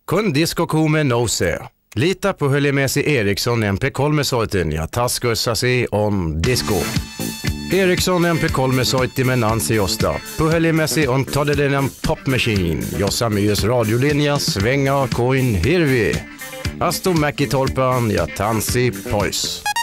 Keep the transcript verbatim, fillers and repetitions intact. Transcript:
Kun diskokume nouse. Lita på Höllemesi Eriksson M P kolme soitin ja taskuissasi on disco. Eriksson M P kolme soittimen Nancy Josta. Puhelimesi on todellinen popmachine, jossa myös radiolinja svänga kuin hirvi. Asto Mäkitorpan ja Tanssi Pois.